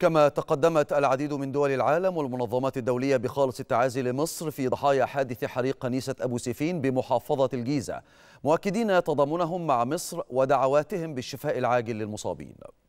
كما تقدمت العديد من دول العالم والمنظمات الدولية بخالص التعازي لمصر في ضحايا حادث حريق كنيسة أبو سيفين بمحافظة الجيزة، مؤكدين تضامنهم مع مصر ودعواتهم بالشفاء العاجل للمصابين.